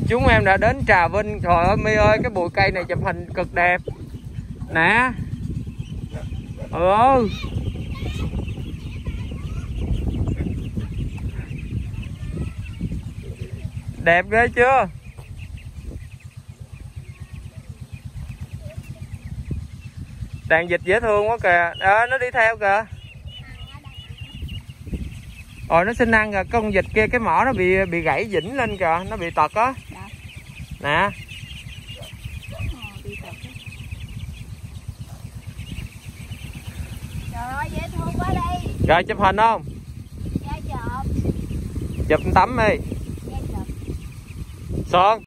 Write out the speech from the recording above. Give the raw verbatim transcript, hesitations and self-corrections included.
Chúng em đã đến Trà Vinh. Trời ơi My ơi, cái bụi cây này chụp hình cực đẹp nè. Ừ, đẹp ghê chưa. Đàn vịt dễ thương quá kìa. Đó, nó đi theo kìa. Rồi nó xin ăn rồi. Cái con vịt kia cái mỏ nó bị bị gãy vĩnh lên kìa, nó bị tật á. Nè. Trời ơi dễ thương quá đi. Rồi chụp hình không? Dạ chụp. Chụp tấm đi. Dạ chụp. Son.